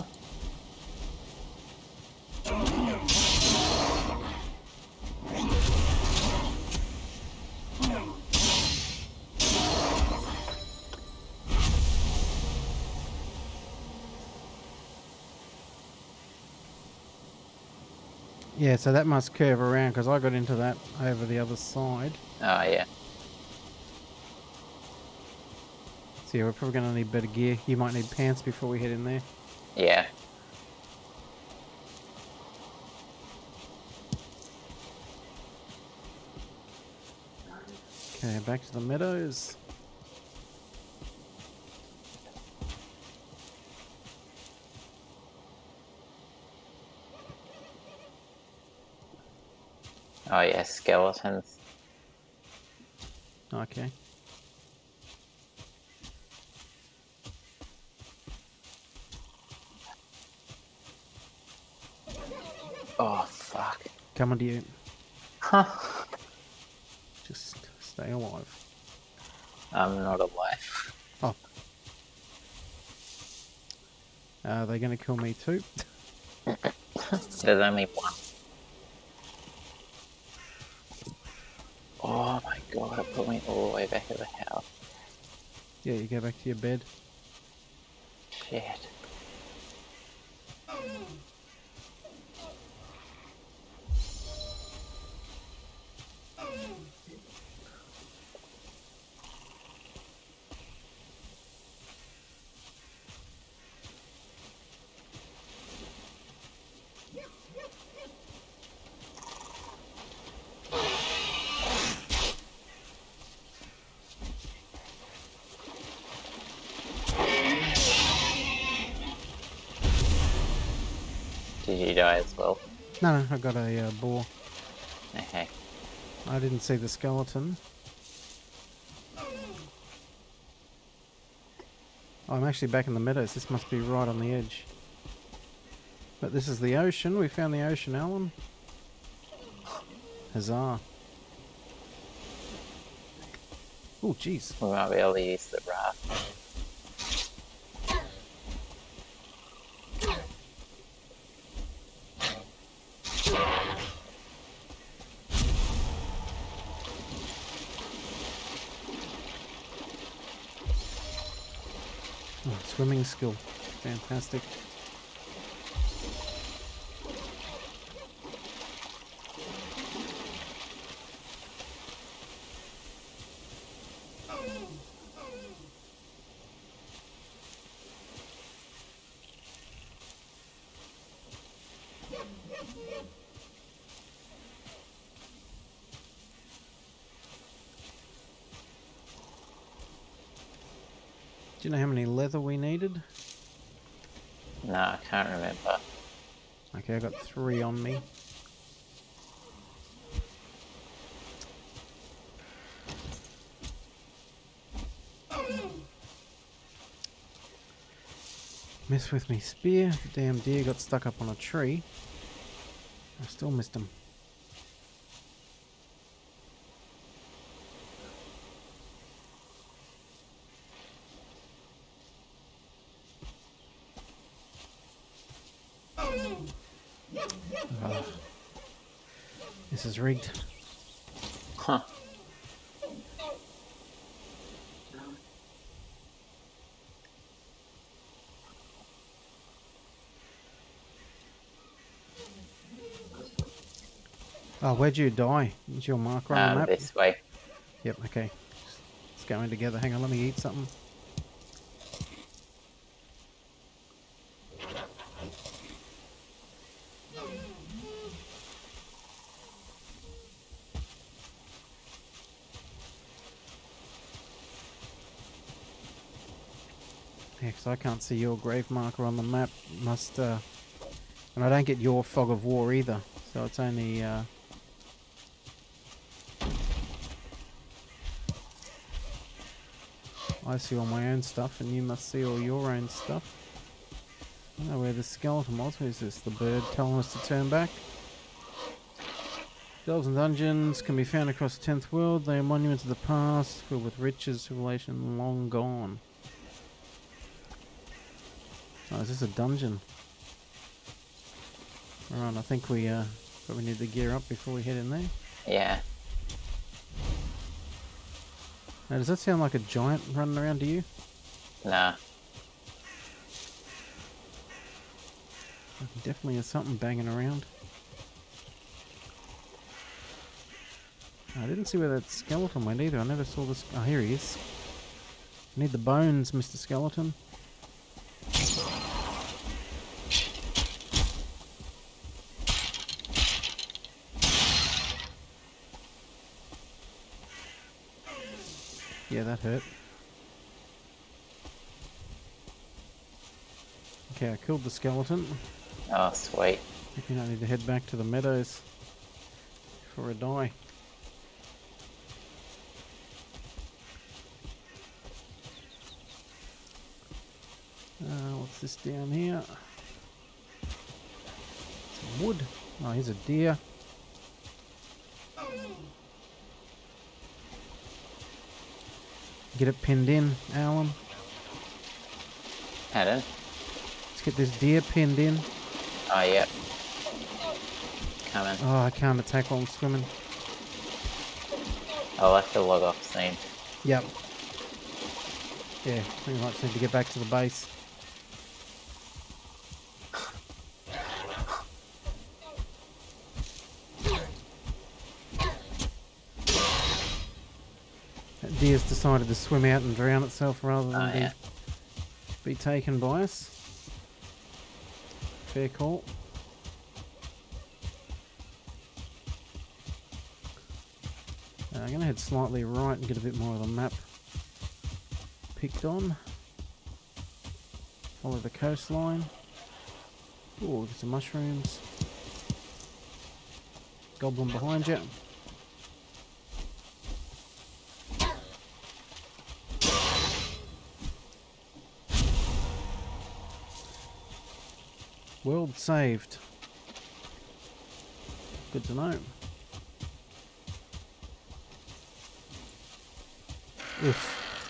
Yeah, so that must curve around because I got into that over the other side. Oh, yeah. So yeah, we're probably going to need better gear. You might need pants before we head in there. Yeah. Okay, back to the meadows. Oh, yeah, skeletons. Okay. Oh, fuck. Coming to you. Huh. Just stay alive. I'm not alive. Oh. Are they going to kill me too? There's only one. Oh my god, it put me all the way back at the house. Yeah, you go back to your bed. Shit. Did you die as well? No, I got a boar. Okay. I didn't see the skeleton. I'm actually back in the meadows. This must be right on the edge. But this is the ocean. We found the ocean, Allan. Huzzah. Oh, jeez. We might be able to use the raft. Oh, swimming skill. Fantastic. Do you know how many leather we needed? No, I can't remember. Okay, I got 3 on me. Mess with me spear. The damn deer got stuck up on a tree. I still missed him. This is rigged. Huh. Oh, where'd you die? Is your marker on the map? This way. Yep, okay. Let's go in together. Hang on, let me eat something. Yeah, because I can't see your grave marker on the map. Must, and I don't get your fog of war either. So it's only, I see all my own stuff, and you must see all your own stuff. I don't know where the skeleton was. Where's this? The bird telling us to turn back. Delves and dungeons can be found across the 10th world. They are monuments of the past, filled with riches, civilization long gone. Oh, is this a dungeon? Alright, I think we probably need to gear up before we head in there. Yeah. Now, does that sound like a giant running around to you? Nah. Definitely is something banging around. I didn't see where that skeleton went either. I never saw this. Oh, here he is. Need the bones, Mr. Skeleton. Yeah, that hurt. Okay, I killed the skeleton. Oh, sweet. I think I need to head back to the meadows before I die. What's this down here? Some wood. Oh, here's a deer. Get it pinned in, Allan. Pardon? Let's get this deer pinned in. Oh, yep. Coming. Oh, I can't attack while I'm swimming. I'll have to log off soon. Yep. Yeah, we might need to get back to the base. That deer's decided to swim out and drown itself rather than be taken by us. Fair call. I'm going to head slightly right and get a bit more of the map picked on. Follow the coastline. Oh, look at some mushrooms. Goblin behind you. World saved. Good to know. Oof.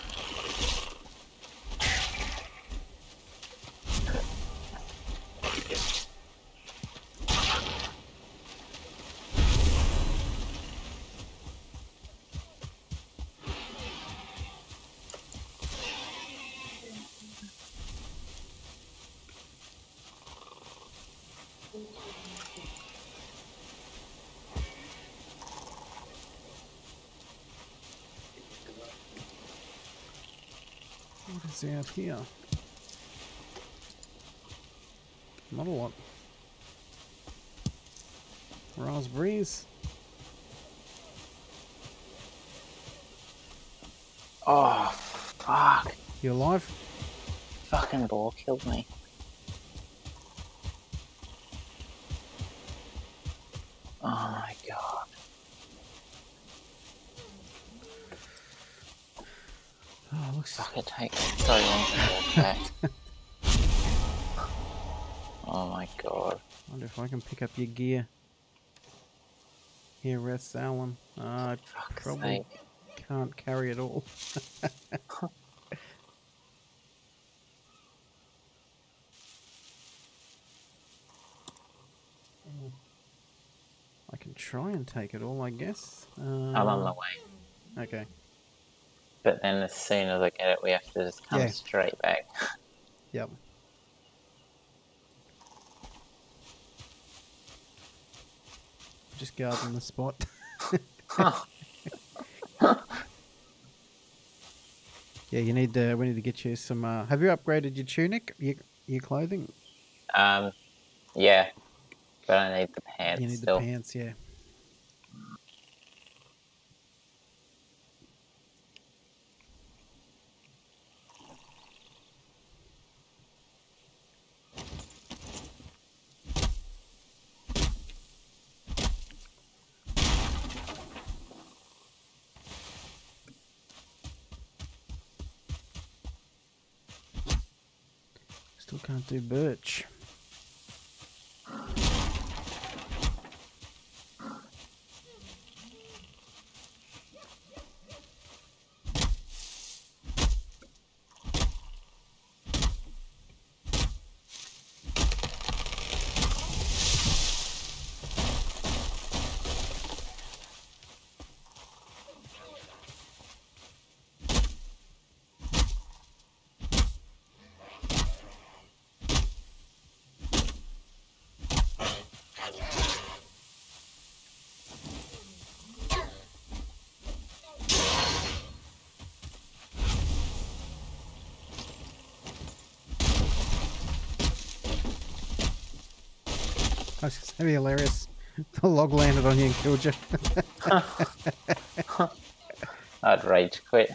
What is out here? Not a lot. Raspberries. Oh, fuck. You alive? Fucking boar killed me. Oh my god. Oh, looks... Fuck, it takes so long to walk back. Oh my god. I wonder if I can pick up your gear. Here rests Allan. I probably can't carry it all. I can try and take it all, I guess. I'm on the way. Okay. But then as soon as I get it, we have to just come straight back. Yep. Just guarding the spot. Yeah, you need to. We need to get you some. Have you upgraded your tunic, your clothing? Yeah, but I need the pants. You need still. the pants, yeah. Still can't do birch. That's gonna be hilarious. The log landed on you and killed you. I'd rage quit.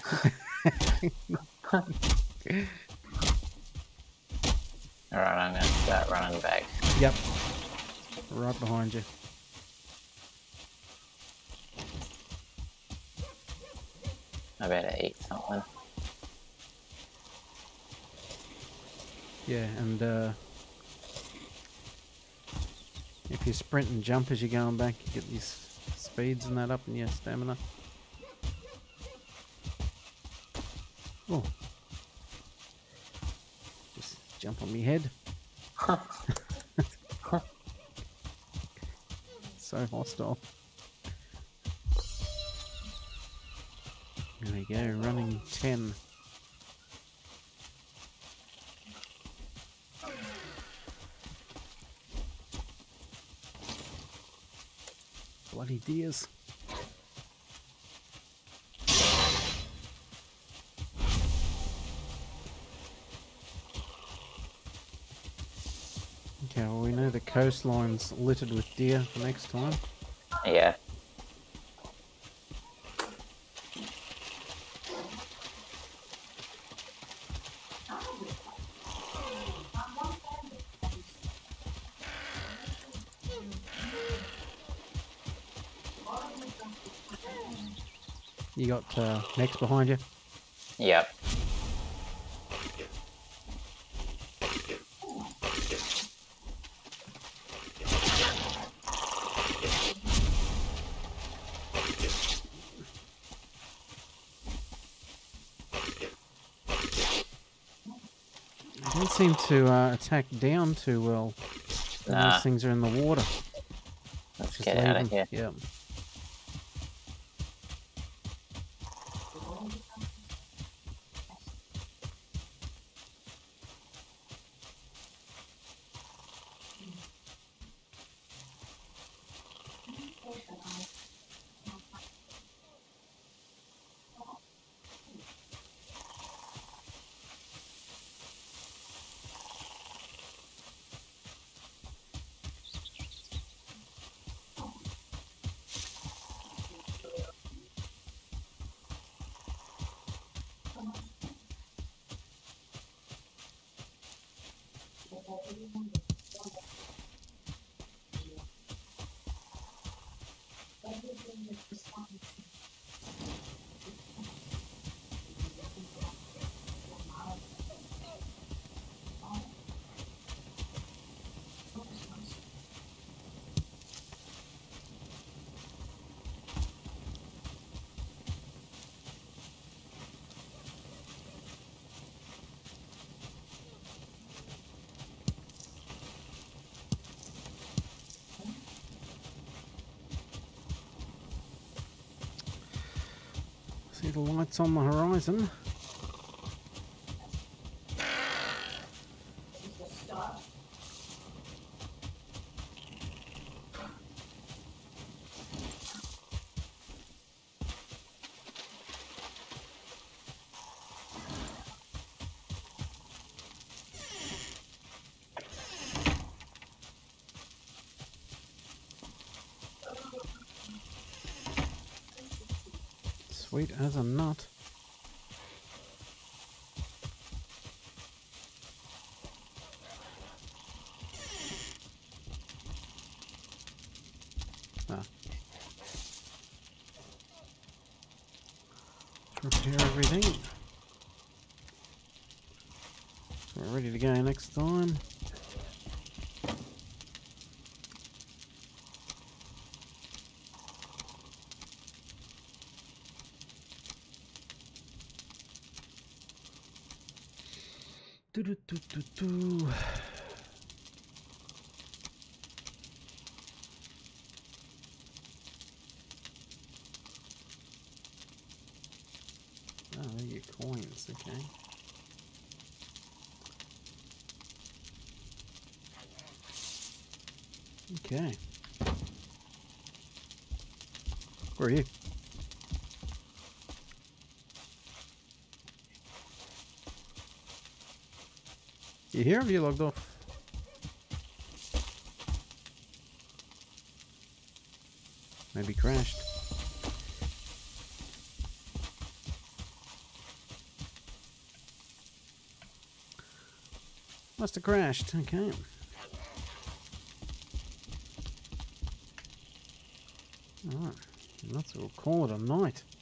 Alright, I'm gonna start running back. Yep. Right behind you. I better eat something. Yeah, and if you sprint and jump as you're going back, you get these speeds and that up and your stamina. Oh. Just jump on me head. So hostile. There we go, running 10. Bloody deers. Okay, well we know the coastline's littered with deer for next time. Yeah. You got next behind you? Yep. They don't seem to attack down too well. Nah. Those things are in the water. Let's get out of here. Yep. See the lights on the horizon. Sweet as a nut. Ah. Prepare everything. So we're ready to go next time. Do. Oh, they're your coins, okay. Okay. Where are you? You here or have you logged off? Maybe crashed. Must have crashed, okay. Alright, we'll call it a night.